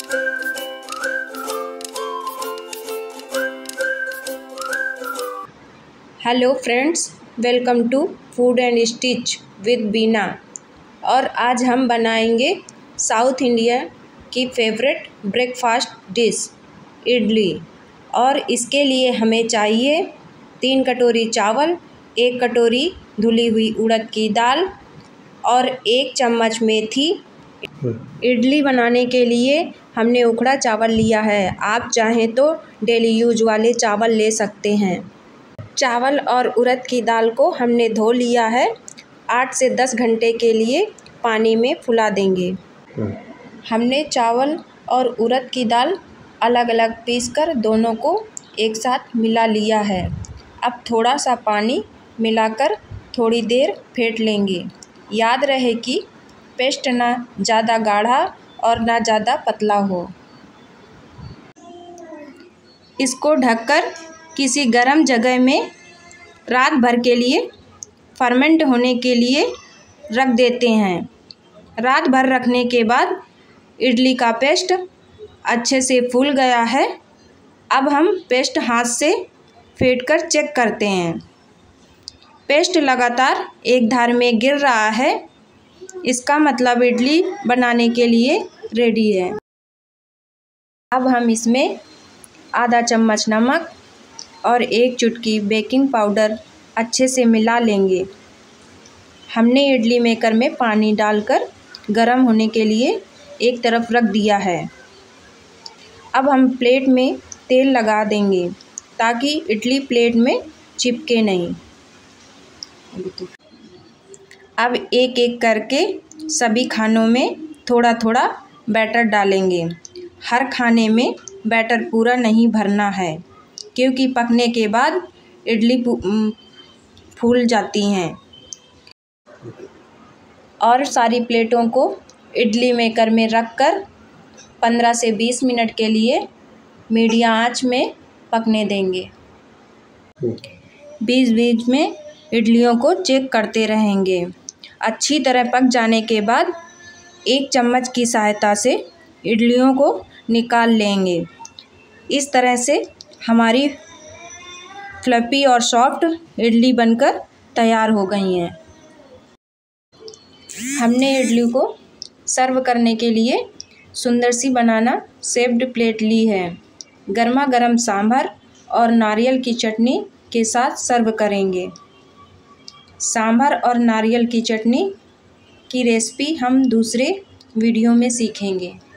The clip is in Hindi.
Hello friends, welcome to food and stitch with Beena. और आज हम बनाएंगे साउथ इंडिया की फेवरेट ब्रेकफास्ट डिश इडली। और इसके लिए हमें चाहिए 3 कटोरी चावल, 1 कटोरी धुली हुई उड़द की दाल और 1 चम्मच मेथी। इडली बनाने के लिए हमने उखड़ा चावल लिया है। आप चाहें तो डेली यूज वाले चावल ले सकते हैं। चावल और उड़द की दाल को हमने धो लिया है। 8 से 10 घंटे के लिए पानी में फुला देंगे। हमने चावल और उड़द की दाल अलग अलग पीसकर दोनों को एक साथ मिला लिया है। अब थोड़ा सा पानी मिलाकर थोड़ी देर फेंट लेंगे। याद रहे कि पेस्ट ना ज़्यादा गाढ़ा और ना ज़्यादा पतला हो। इसको ढककर किसी गर्म जगह में रात भर के लिए फर्मेंट होने के लिए रख देते हैं। रात भर रखने के बाद इडली का पेस्ट अच्छे से फूल गया है। अब हम पेस्ट हाथ से फेंटकर चेक करते हैं। पेस्ट लगातार एक धार में गिर रहा है, इसका मतलब इडली बनाने के लिए रेडी है। अब हम इसमें आधा चम्मच नमक और 1 चुटकी बेकिंग पाउडर अच्छे से मिला लेंगे। हमने इडली मेकर में पानी डालकर गर्म होने के लिए एक तरफ रख दिया है। अब हम प्लेट में तेल लगा देंगे ताकि इडली प्लेट में चिपके नहीं। अब एक एक करके सभी खानों में थोड़ा थोड़ा बैटर डालेंगे। हर खाने में बैटर पूरा नहीं भरना है, क्योंकि पकने के बाद इडली फूल जाती हैं। और सारी प्लेटों को इडली मेकर में रखकर 15 से 20 मिनट के लिए मीडियम आंच में पकने देंगे। बीच बीच में इडलियों को चेक करते रहेंगे। अच्छी तरह पक जाने के बाद 1 चम्मच की सहायता से इडलियों को निकाल लेंगे। इस तरह से हमारी फ्लफी और सॉफ्ट इडली बनकर तैयार हो गई हैं। हमने इडली को सर्व करने के लिए सुंदर सी बनाना शेप्ड प्लेट ली है। गर्मा गर्म सांभर और नारियल की चटनी के साथ सर्व करेंगे। सांभर और नारियल की चटनी की रेसिपी हम दूसरे वीडियो में सीखेंगे।